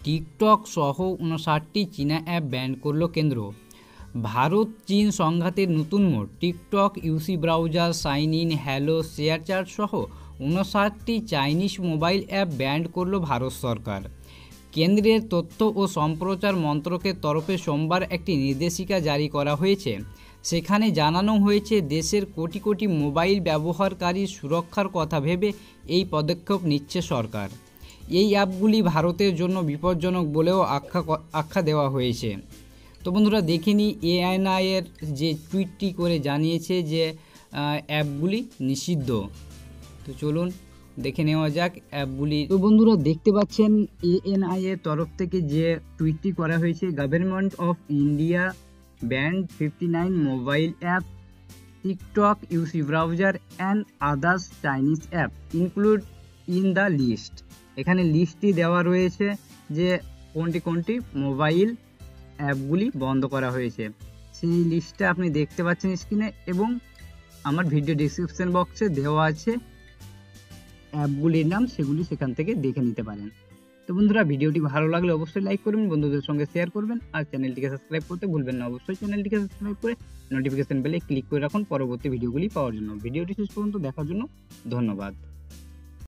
TikTok সহ 59টি চীনা app ban করল কেন্দ্র। ভারত চীন সংঘাতের নতুন মোড়। TikTok, UC browser, sign in, hello, share chat সহ 59টি চাইনিজ মোবাইল অ্যাপ ব্যান করল ভারত সরকার। কেন্দ্রের তথ্য ও সম্প্রচার মন্ত্রকের তরফে সোমবার একটি নির্দেশিকা জারি করা হয়েছে। সেখানে জানানো হয়েছে, দেশের কোটি কোটি মোবাইল ব্যবহারকারীর সুরক্ষার কথা ভেবে এই পদক্ষেপ নিচ্ছে সরকার। এই অ্যাপগুলি ভারতের জন্য বিপজ্জনক বলেও আখ্যা দেওয়া হয়েছে। তো বন্ধুরা, দেখে নিই এএনআই এর যে টুইটটি করে জানিয়েছে যে অ্যাপগুলি নিষিদ্ধ। তো চলুন দেখে নেওয়া যাক অ্যাপগুলি। তো বন্ধুরা, দেখতে পাচ্ছেন এএনআই এর তরফ থেকে যে টুইটটি করা হয়েছে, government of India banned 59 mobile app, TikTok, UC browser and others Chinese app include in the list. এখানে লিস্টটি দেওয়া রয়েছে যে কোনটি কোনটি মোবাইল অ্যাপগুলি বন্ধ করা হয়েছে। সেই লিস্টটা আপনি দেখতে পাচ্ছেন স্ক্রিনে, এবং আমার ভিডিও ডেসক্রিপশন বক্সে দেওয়া আছে অ্যাপগুলির নাম, সেগুলি সেখান থেকে দেখে নিতে পারেন। তো বন্ধুরা, ভিডিওটি ভালো লাগলে অবশ্যই লাইক করবেন, বন্ধুদের সঙ্গে শেয়ার করবেন, আর চ্যানেলটিকে সাবস্ক্রাইব করতে ভুলবেন না। অবশ্যই চ্যানেলটিকে সাবস্ক্রাইব করে নোটিফিকেশন বেলে ক্লিক করে রাখুন পরবর্তী ভিডিওগুলি পাওয়ার জন্য। ভিডিওটি শেষ পর্যন্ত দেখার জন্য ধন্যবাদ।